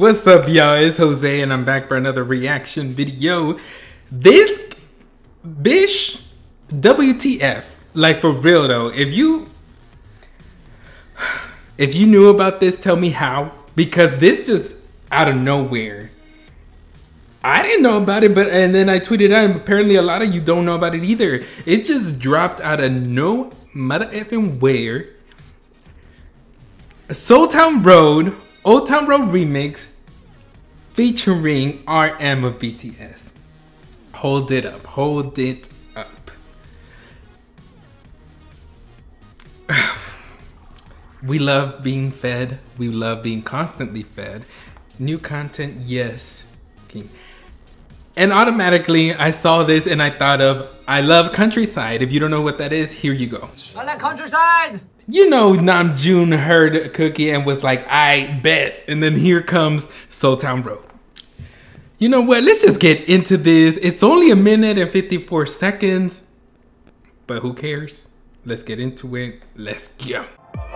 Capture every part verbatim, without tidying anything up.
What's up, y'all? It's Jose, and I'm back for another reaction video. This bish, W T F? Like, for real though, if you if you knew about this, tell me how, because this just out of nowhere. I didn't know about it, but and then I tweeted out, and apparently a lot of you don't know about it either. It just dropped out of no mother effing where. Soul Town Road, Old Town Road remix featuring R M of B T S. Hold it up, hold it up. We love being fed. We love being constantly fed. New content, yes. And automatically I saw this and I thought of, I love Countryside. If you don't know what that is, here you go. I like Countryside. You know, Namjoon heard Cookie and was like, I bet. And then here comes Soul Town Road. You know what? Let's just get into this. It's only a minute and fifty-four seconds. But who cares? Let's get into it. Let's go.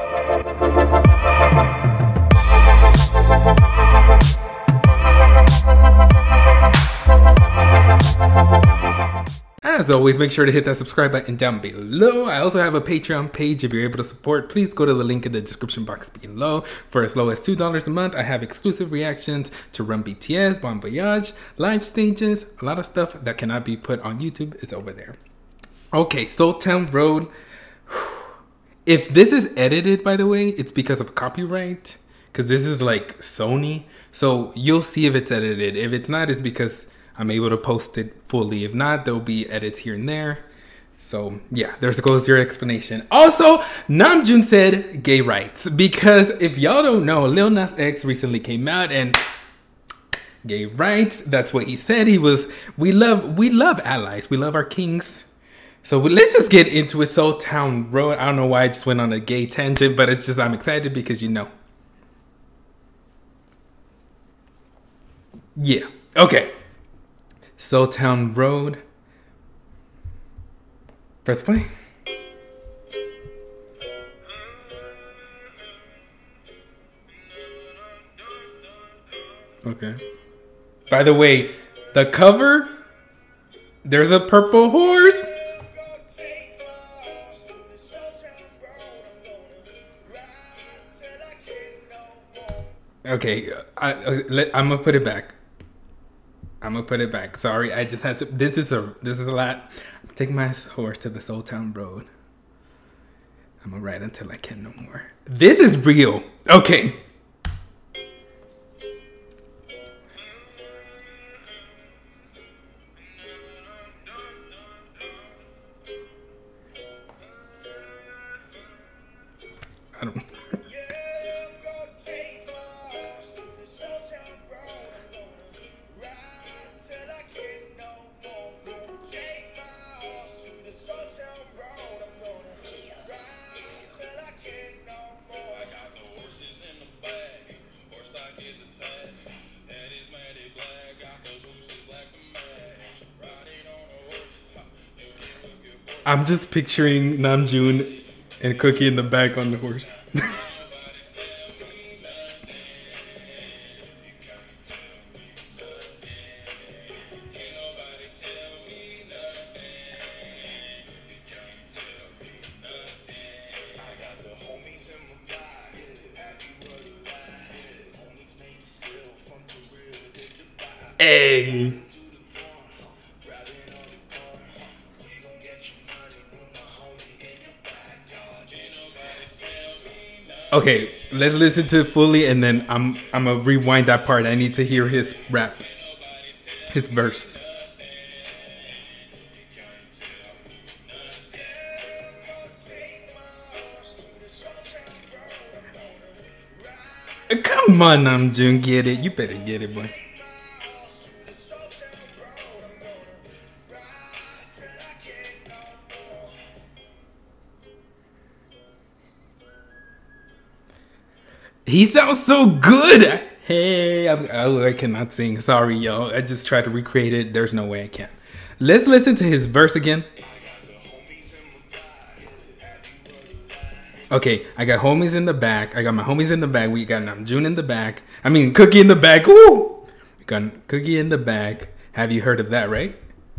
As always, make sure to hit that subscribe button down below. I also have a Patreon page. If you're able to support, please go to the link in the description box below. For as low as two dollars a month, I have exclusive reactions to Run B T S, Bon Voyage, live stages, a lot of stuff that cannot be put on YouTube is over there. Okay, Soul Town Road. If this is edited, by the way, it's because of copyright, because this is like Sony. So you'll see if it's edited. If it's not, it's because I'm able to post it fully. If not, there'll be edits here and there. So yeah, there goes your explanation. Also, Namjoon said gay rights, because if y'all don't know, Lil Nas X recently came out and gay rights. That's what he said. He was, we love, we love allies. We love our kings. So let's just get into it. Soul Town Road. I don't know why I just went on a gay tangent, but it's just, I'm excited because you know. Yeah, okay. Soul Town Road. Press play. Okay. By the way, the cover, there's a purple horse. Okay, I, I, I'm gonna put it back. I'm gonna put it back. Sorry, I just had to. This is a this is a lot. Take my horse to the Soul Town Road. I'm gonna ride until I can no more. This is real. Okay. I don't. I'm just picturing Namjoon and Cookie in the back on the horse. Hey. Okay, let's listen to it fully, and then I'm I'm gonna rewind that part. I need to hear his rap, his verse. Come on, Namjoon, get it. You better get it, boy. He sounds so good. Hey, I'm, oh, I cannot sing. Sorry, y'all. I just tried to recreate it. There's no way I can. Let's listen to his verse again. Okay, I got homies in the back. I got my homies in the back. We got Namjoon in the back. I mean, Cookie in the back. Woo! We got Cookie in the back. Have you heard of that, right?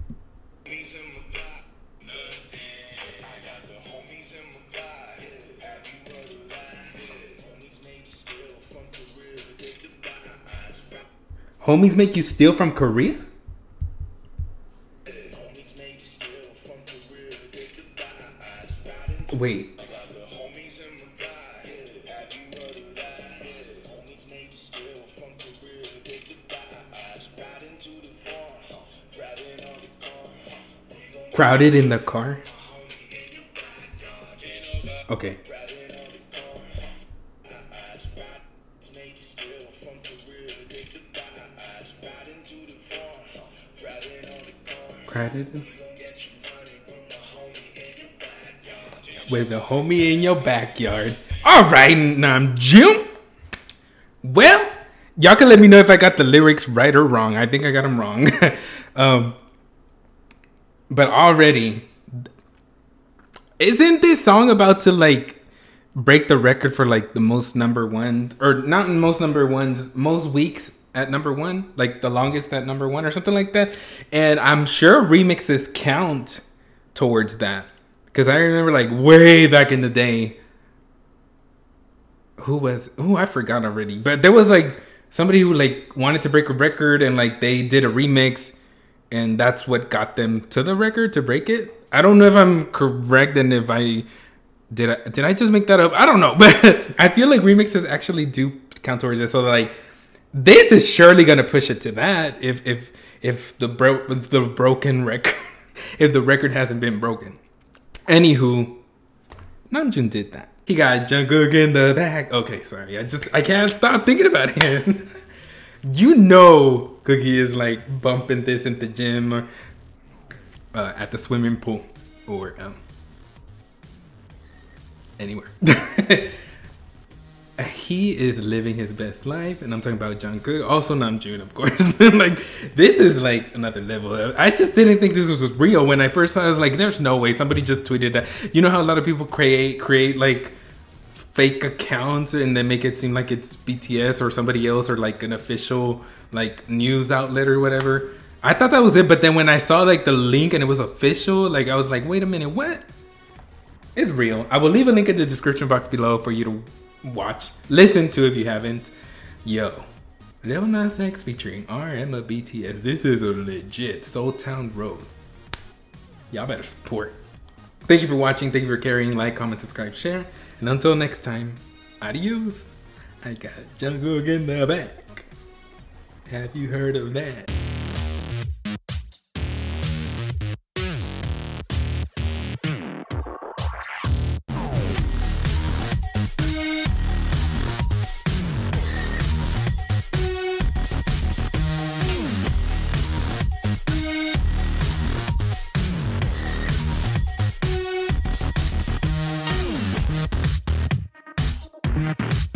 Homies make you steal from Korea? Wait. Crowded in the car? Okay. Crowded with a homie in your backyard. All right, Namjoon. Well, y'all can let me know if I got the lyrics right or wrong. I think I got them wrong. um, but already, isn't this song about to like break the record for like the most number one, or not most number ones, most weeks at number one, like the longest at number one or something like that? And I'm sure remixes count towards that. Because I remember, like, way back in the day, who was, who I forgot already. But there was, like, somebody who, like, wanted to break a record and, like, they did a remix. And that's what got them to the record, to break it. I don't know if I'm correct and if I, did I, did I just make that up? I don't know. But I feel like remixes actually do count towards it. So, like, this is surely going to push it to that if, if, if the, bro if the broken record, if the record hasn't been broken. Anywho, Namjoon did that. He got Jungkook in the back. Okay, sorry. I just, I can't stop thinking about him. You know Cookie is like bumping this in the gym or uh, at the swimming pool or um, anywhere. He is living his best life, and I'm talking about Jungkook, also Namjoon, of course. Like, this is like another level. I just didn't think this was real when I first saw it. I was like, there's no way. Somebody just tweeted that. You know how a lot of people create create like fake accounts and then make it seem like it's B T S or somebody else or like an official like news outlet or whatever. I thought that was it, but then when I saw like the link and it was official, like I was like, wait a minute, what? It's real. I will leave a link in the description box below for you to watch, listen to if you haven't. Yo, Lil Nas X featuring R M of B T S. This is a legit Seoul Town Road. Y'all better support. Thank you for watching. Thank you for caring. Like, comment, subscribe, share. And until next time, adios. I got Jungkook in the back. Have you heard of that? We'll be right back.